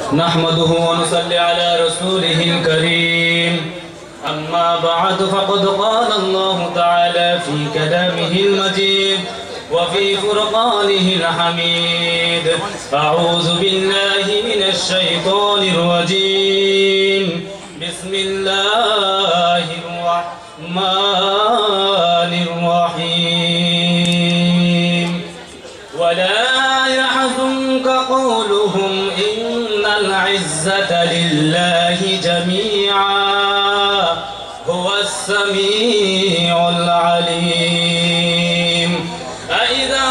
نحمده ونصلي على رسوله الكريم أما بعد فقد قال الله تعالى في كلامه المجيد وفي فرقانه الحميد أعوذ بالله من الشيطان الرجيم بسم الله الرحمن الرحيم ولا يحزنك قولهم إن العزة لله جميعا هو السميع العليم أإذا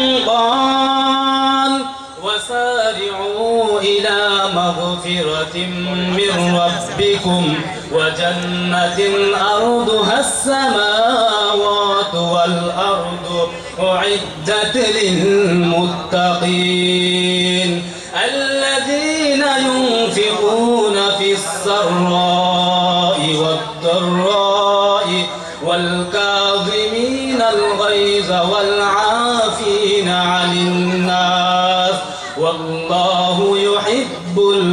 قال وسارعوا إلى مغفرة من ربكم وجنة أرضها السماوات والأرض أعدت للمتقين الذين ينفقون في السراء والضراء والكاظمين الغيظ والعافين عن الناس والله يحب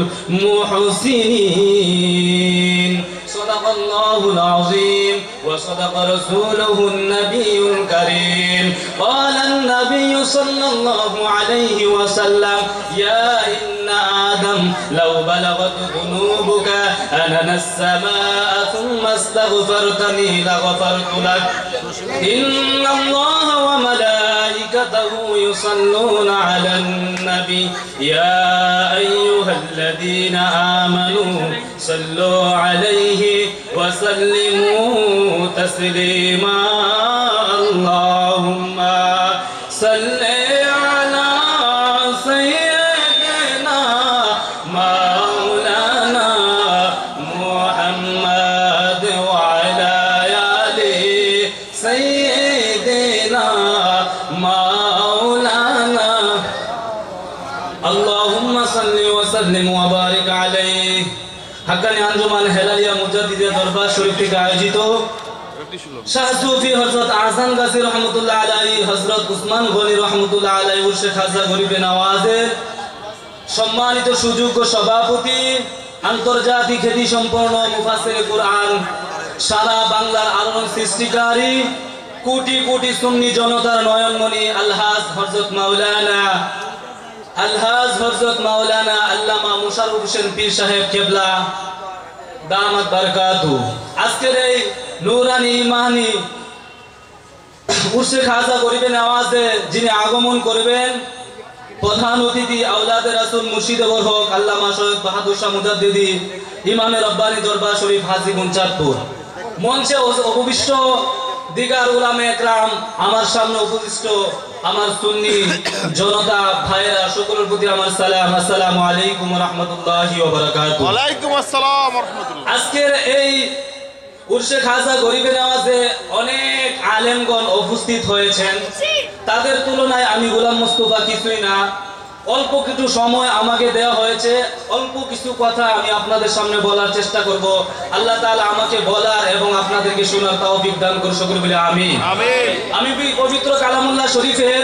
المحسنين صدق الله العظيم وصدق رسوله النبي الكريم قال النبي صلى الله عليه وسلم يا ابن آدم لو بلغت ذنوبك أنن السماء ثم استغفرتني لغفرت لك إن الله وملائكته يصلون على النبي يا أيها الذين آمنوا صلوا عليه وسلموا تسليما اللهم صل على سيدنا مولانا محمد وعلى آل سيدنا مولانا اللهم صل وسلم وبارك عليه হাক্কানি আঞ্জুমান হেলালিয়া মুজাদ্দিদে দরবার শরীফ থেকে আয়োজিত শাহ সুফি হযরত আহসান গাজী রাহমাতুল্লাহ আলাইহি হযরত উসমান গনি রাহমাতুল্লাহ আলাইহি উর্শে খাজা গরিবে নওয়াজের সম্মানিত সুযোগ্য সভাপতি আন্তর্জাতিক খ্যাতি সম্পন্ন মুফাসসিরে কুরআন সারা বাংলার আলোড়ন সৃষ্টিকারী কোটি কোটি সুন্নি জনতার নয়নমণি আলহাজ হযরত মাওলানা আল্লামা মুশাররফ হোসেন পীর সাহেব কেবলা দামাত বারকাতু আজকের এই নূরানি ইমানি উর্শে খাজা গরিবে নওয়াজে যিনি আগমন করবেন প্রধান অতিথি আওলাদে রাসূল মুর্শিদে বরহক আল্লামা সৈয়দ বাহাদুর শাহ মুজাদ্দিদি ইমামে রব্বানী দরবার শরীফ হাজীগঞ্জ চাঁদপুর মঞ্চে উপবিষ্ট দিগার উলামে একরাম আমার সামনে উপবিষ্ট আমার সুন্নি জনতা ভাইরা সকলের প্রতি আমার সালাম আসসালামু আলাইকুম ওয়া রাহমাতুল্লাহি ওয়া বারাকাতুহু ওয়া আলাইকুম আসসালাম ওয়া রাহমাতুল্লাহ আজকের এই উর্শে খাজা গরিবে নওয়াজে অনেক আলেমগণ উপস্থিত হয়েছেন তাদের তুলনায় আমি গোলাম মোস্তফা কিছুই না অল্প কিছু সময় আমাকে দেওয়া হয়েছে অল্প কিছু কথা আমি আপনাদের সামনে বলার চেষ্টা করব আল্লাহ তাআলা আমাকে বলার এবং আপনাদেরকে শোনার তৌফিক দান করুন সকলে বলে আমিন আমিন আমি পবিত্র কালামুল্লাহ শরীফের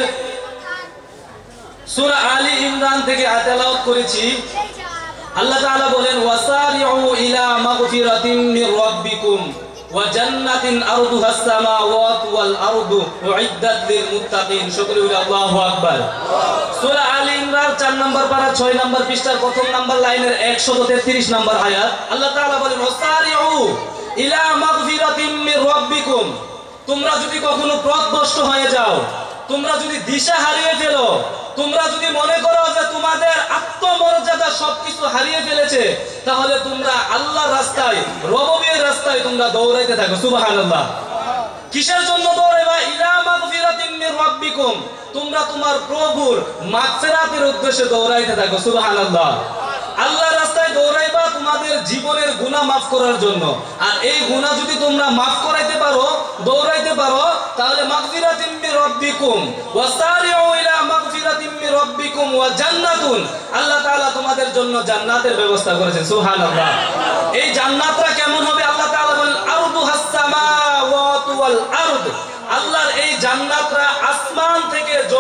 সূরা আলী ইমরান থেকে তেলাওয়াত করেছি আল্লাহ তাআলা বলেন ওয়াসারিউ ইলা মাগফিরাতিন মির রাব্বিকুম ওয়া জান্নাতিন আরদুহাস সামাওয়াতু ওয়াল আরদু উইদ্দাত লিল মুত্তাকিন সকলে বলে আল্লাহু আকবার সূরা আলী ইমরান 4 নম্বর পারা 6 নম্বর পৃষ্ঠার প্রথম নম্বর লাইনের 133 নম্বর আয়াত আল্লাহ তাআলা বলেন ওয়াসারিউ ইলা মাগফিরাতিন মির রাব্বিকুম তোমরা যদি কখনো পথভ্রষ্ট হয়ে যাও তোমরা যদি দিশা হারিয়ে ফেলো তোমরা যদি মনে করো যে তোমাদের আত্মমর্যাদা সবকিছু হারিয়ে ফেলেছে তাহলে তোমরা আল্লাহর রাস্তায় রবের রাস্তায় তোমরা দৌড়াইতে থাকো সুবহানাল্লাহ কিসের জন্য দৌড়াইবা ইলা মাগফিরাতিন মির রাব্বিকুম তোমরা তোমার প্রভুর মাগফিরাতের উদ্দেশ্যে দৌড়াইতে থাকো সুবহানাল্লাহ আল্লাহর রাস্তায় দৌড়াইবা তোমাদের জীবনের গুনাহ maaf করার জন্য আর এই গুনাহ যদি তোমরা maaf করাইতে পারো দৌড়াইতে পারো তাহলে মাগফিরাতিন মির রাব্বিকুম ওয়াসারিউ ইলা মাগফিরাতিন মির রাব্বিকুম ওয়া জান্নাতুন আল্লাহ তাআলা তোমাদের জন্য জান্নাতের ব্যবস্থা করেছেন সুবহানাল্লাহ এই জান্নাতটা কেমন হবে আল্লাহ তাআলা বলেন আরদুহাস সামাওয়াতু ওয়াল আরদ আল্লাহর এই জান্নাতরা আসমান থেকে জমিন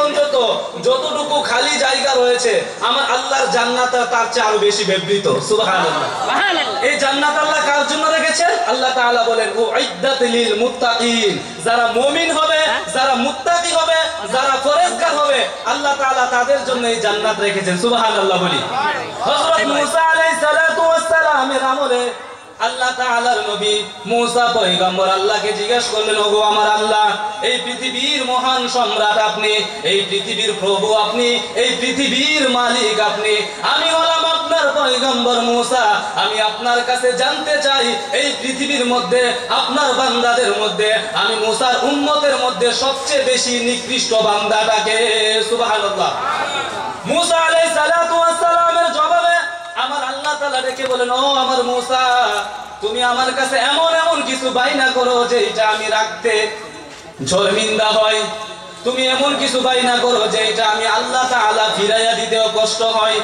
পর্যন্ত যতটুকু খালি জায়গা রয়েছে আমার আল্লাহর জান্নাত তার চেয়ে আরো বেশি বিবৃত। সুবহানাল্লাহ। এই জান্নাত আল্লাহ কার জন্য রেখেছেন? আল্লাহ তাআলা বলেন উইদ্দাত লিল মুত্তাকিন, যারা মুমিন হবে, যারা মুত্তাকি হবে, যারা পরেজগার হবে, আল্লাহ তাআলা তাদের জন্য এই জান্নাত রেখেছেন। সুবহানাল্লাহ বলি। হযরত মুসা আলাইহিস সালাতু ওয়াস সালামের আমলে আল্লাহ তাআলার নবী মুসা পয়গম্বর আল্লাহকে জিজ্ঞাসা করলেন, ওগো আমার আল্লাহ, এই পৃথিবীর মহান সম্রাট আপনি, এই পৃথিবীর প্রভু আপনি, এই পৃথিবীর মালিক আপনি, আমি হলাম আপনার পয়গম্বর মুসা, আমি আপনার কাছে জানতে চাই এই পৃথিবীর মধ্যে আপনার বান্দাদের মধ্যে আমি মুসার উম্মতের মধ্যে সবচেয়ে বেশি নিকৃষ্ট বান্দাটাকে। সুবহানাল্লাহ। মুসা আলাইহিস সালাতু ওয়াস সালামের জবাবে আমার আল্লাহ তাআলা ডেকে বলেন, ও আমার মুসা, তুমি আমার কাছে এমন এমন কিছু বাইনা করো যে এটা আমি রাখতে শর্মিন্দা হয়, তুমি এমন কিছু বাইনা করো যে এটা আমি আল্লাহ তাআলা ফিরাইয়া দিতেও কষ্ট হয়।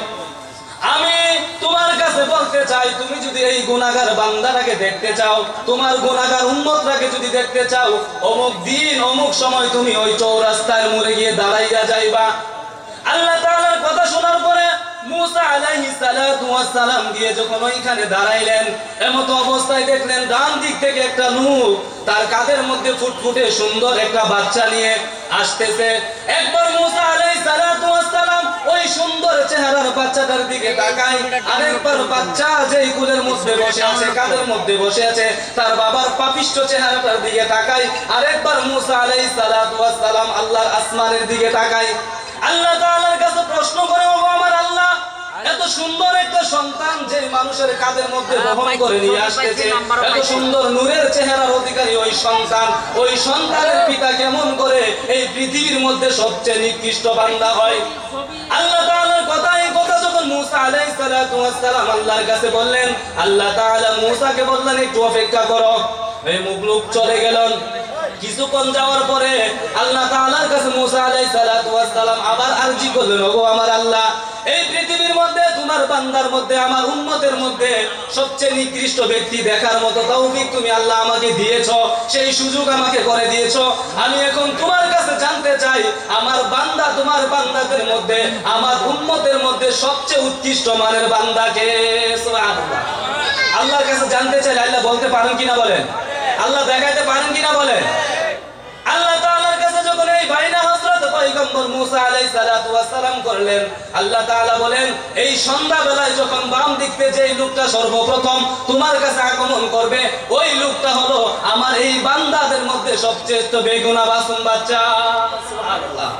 আমি তোমার কাছে বলতে চাই, তুমি যদি এই গুনাহগার বান্দাটাকে দেখতে চাও, তোমার গুনাহগার উম্মতটাকে যদি দেখতে চাও, অমুক দিন অমুক সময় তুমি ওই চৌরাস্তার মোড়ে গিয়ে দাঁড়াইয়া যাইবা। আল্লাহ তাআলার কথা শোনার পরে মুসা আলাইহিস সালাতু ওয়াস সালাম গিয়ে যখন ওইখানে দাঁড়াইলেন, এমত অবস্থায় দেখলেন ডান দিক থেকে একটা লোক তার কাঁধের মধ্যে ফুটফুটে সুন্দর একটা বাচ্চা নিয়ে আসতেছে। একবার মুসা আলাইহিস সালাতু ওয়াস সালাম ওই সুন্দর চেহারার বাচ্চাটার দিকে তাকায়, আরেকবার বাচ্চা যেই কুলের মধ্যে বসে আছে, কাঁধের মধ্যে বসে আছে, তার বাবার পাপিষ্ঠ চেহারাটার দিকে তাকায়, আরেকবার মুসা আলাইহিস সালাতু ওয়াস সালাম আল্লাহর আসমানের দিকে তাকায়। আল্লাহ তাআলার কাছে প্রশ্ন করে, ও আমার আল্লাহ, এত সুন্দর একটা সন্তান যে মানুষের কাঁধের মধ্যে বহন করে নিয়ে আসতেছে, এত সুন্দর নূরের চেহারার অধিকারী ওই সন্তান, ওই সন্তানের পিতা কেমন করে এই পৃথিবীর মধ্যে সবচেয়ে নিকৃষ্ট বান্দা হয়? আল্লাহ তাআলার কথা, এই কথা যখন মুসা আলাইহিস সালাতু ওয়াস সালাম আল্লাহর কাছে বললেন, আল্লাহ তাআলা মুসাকে বললেন একটু অপেক্ষা করো। এই মুখলুক চলে গেলেন। কিছুক্ষণ যাওয়ার পরে আল্লাহ তাআলার কাছে মুসা আলাইহিস সালাতু ওয়াস সালাম আবার আরজি করলেন, ওগো আমার আল্লাহ, এই পৃথিবীর মধ্যে তোমার বান্দার মধ্যে আমার উম্মতের মধ্যে সবচেয়ে নিকৃষ্ট ব্যক্তি দেখার মতো তৌফিক তুমি আল্লাহ আমাকে দিয়েছো, সেই সুযোগ আমাকে করে দিয়েছো। আমি এখন তোমার কাছে জানতে চাই, আমার বান্দা, তোমার বান্দাদের মধ্যে, আমার উম্মতের মধ্যে সবচেয়ে উৎকৃষ্ট মানের বান্দাকে। সুবহানাল্লাহ। আল্লাহর কাছে জানতে চাই, আল্লাহ বলতে পারেন কিনা বলেন? আল্লাহ দেখাইতে পারেন কিনা বলেন? আল্লাহ তাআলার কাছে যখন এই বাইনা হযরত পয়গম্বর মুসা আলাইহিস সালাতু ওয়াস সালাম করলেন, আল্লাহ তাআলা বলেন, এই সন্ধ্যাবেলায় যখন বাম দিক থেকে যেই লোকটা সর্বপ্রথম তোমার কাছে আগমন করবে, ওই লোকটা হলো আমার এই বান্দাদের মধ্যে সবচেয়ে বেগুনাহ মাসুম বাচ্চা। সুবহানাল্লাহ।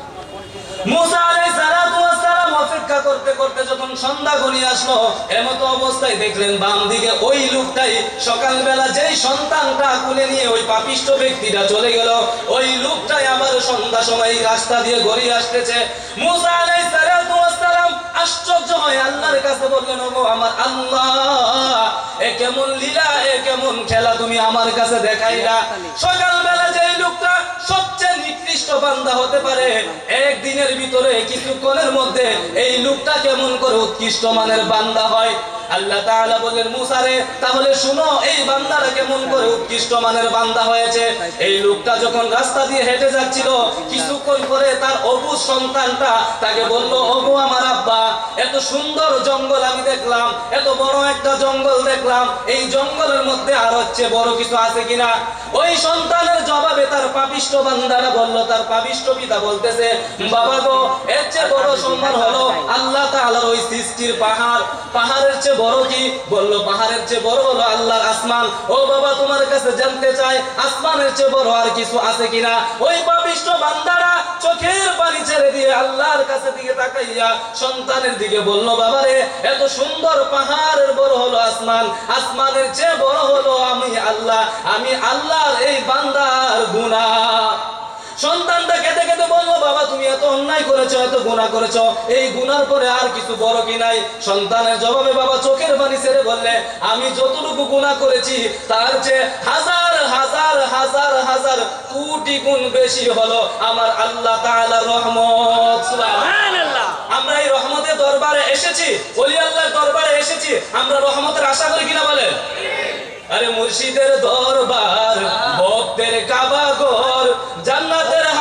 মুসা আলাইহিস সালাতু ওয়াস সালাম অপেক্ষা করতে করতে যখন সন্ধ্যা ঘনিয়ে আসলো, এমত অবস্থায় দেখলেন বাম দিকে ওই লোকটাই সকালবেলা যেই সন্তানটা কোলে নিয়ে ওই পাপিষ্ঠ ব্যক্তিটা চলে গেল, ওই লোকটাই আবার সন্ধ্যা সময় রাস্তা দিয়ে গড়িয়ে আসতেছে। মুসা আলাইহিস সালাতু ওয়াস সালাম আশ্চর্য হয়ে আল্লাহর কাছে বললেন, ওগো আমার আল্লাহ, এ কেমন লীলা, এ কেমন খেলা তুমি আমার কাছে দেখাইলা? সকালবেলা যেই লোকটা সবচেয়ে নিকৃষ্ট বান্দা হতে পারে, একদিনের ভিতরে কিছুক্ষণের মধ্যে এই লোকটা কেমন করে উৎকৃষ্ট মানের বান্দা হয়? আল্লাহ তাআলা বলেন, মুসা রে, তাহলে শুনো এই বান্দারা কেমন করে উৎকৃষ্ট মানের বান্দা হয়েছে। এই লোকটা যখন রাস্তা দিয়ে হেঁটে যাচ্ছিল, কিছুক্ষণ পরে তার অবু সন্তানটা তাকে বলল, ওগো আমার আব্বা, এত সুন্দর জঙ্গল আমি দেখলাম, এত বড় একটা জঙ্গল দেখলাম, এই জঙ্গলের মধ্যে আর হচ্ছে বড় কিছু আছে কিনা? ওই সন্তানের জবাবে তার পাপিষ্ঠ বান্দারা বলল, তার পাপিষ্ঠ পিতা বলতেছে, বাবা গো, এর চেয়ে বড় সম্মান হলো আল্লাহ তাআলার ওই সৃষ্টির পাহাড়। পাহাড়ের চেয়ে বড় কি? বলল, পাহাড়ের চেয়ে বড় হলো আল্লাহর আসমান। ও বাবা, তোমার কাছে জানতে চাই, আসমানের চেয়ে বড় আর কিছু আছে কিনা? ওই পাপিষ্ঠ বান্দারা চোখের পানি ছেড়ে দিয়ে আল্লাহর কাছে দিকে তাকাইয়া সন্তানের দিকে বলল, বাবা রে, এত সুন্দর পাহাড়ের বড় হলো আসমান, আসমানের চেয়ে বড় হলো আমি আল্লাহ, আমি আল্লাহর এই বান্দার গুনাহ। সন্তানটা কেঁদে কেঁদে বলল, বাবা তুমি এত অন্যায় করেছো, এত গুনাহ করেছো, এই গুনার পরে আর কিছু বড় কি নাই? সন্তানের জবাবে বাবা চোখের পানি ছেড়ে বললে, আমি যতটুকু গুনাহ করেছি তার চেয়ে হাজার হাজার হাজার হাজার কোটি গুণ বেশি হলো আমার আল্লাহ তাআলার রহমত। সুবহানাল্লাহ। আমরা এই রহমতের দরবারে এসেছি, ওলি আল্লাহর দরবারে এসেছি, আমরা রহমতের আশা করি কিনা বলেন? আরে মুর্শিদের দরবার, ভক্তের কাবা ঘর, জান্নাতের হাওয়া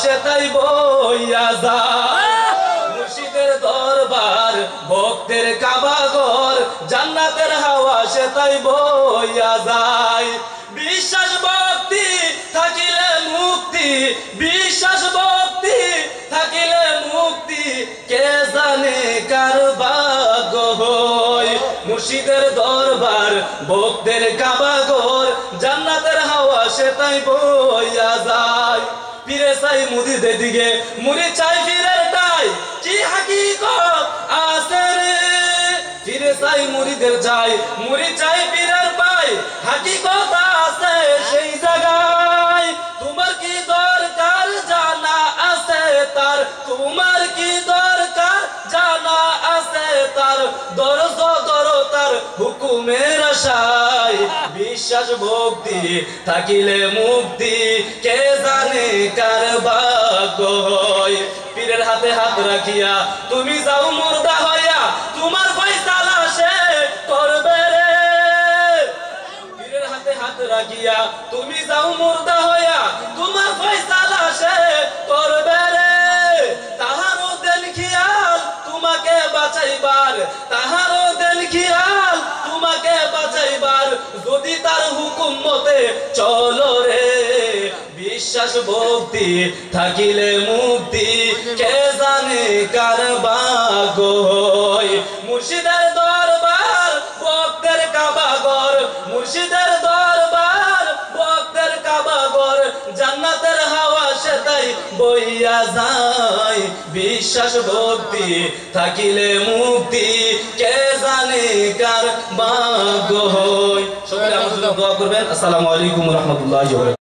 সেটাই বইয়া যায় মুর্শিদের দরবার ভক্তের কাবাঘর জান্নাতের হাওয়া সেটাই বইয়া যায় বিশ্বাস ভক্তি থাকিলে মুক্তি বিশ্বাস ভক্তি থাকিলে মুক্তি কে জানে কার ভাগ্য হয় মুর্শিদের দরবার ভক্তের কাবাঘর জান্নাতের হাওয়া সেটাই বইয়া যায় পীরে চাই মুরিদের দিকে মুরিদ চাই পীরের টাই কি হাকিকত আছে রে পীরে চাই মুরিদের চাই মুরিদ চাই পীরের পাই হাকিকত আছে সেই জায়গায় তোমার কি দরকার জানা আছে তার তোমার কি দরকার জানা আছে তার দরজ ধরো তার হুকুমের আশায় বিশ্বাস ভক্তি থাকিলে মুক্তি কে জানে কার ভাগ্য হয় পীরের হাতে হাত রাখিয়া তুমি যাও মুর্দা হইয়া তোমার ফয়সালা সে করবে রে পীরের হাতে হাত রাখিয়া তুমি যাও মুর্দা হইয়া তোমার ফয়সালা সে করবে রে তাহারও দেন খিয়াল তোমাকে বাঁচাইবার তাহারও দেন খিয়াল তোমাকে বাঁচাইবার যদি তার হুকুম মতে চলো রে বিশ্বাস ভক্তি থাকিলে মুক্তি কে জানে কার ভাগ্য হয় মুর্শিদের দরবার ভক্তের কাবাঘর মুর্শিদের দরবার ভক্তের কাবাঘর জান্নাতের হাওয়া সেটাই বইয়া যায় বিশ্বাস ভক্তি থাকিলে মুক্তি কে জানে কার ভাগ্য হয় সকলে আমার জন্য দোয়া করবেন আসসালামু আলাইকুম ওয়া রাহমাতুল্লাহি ওয়া বারাকাতুহু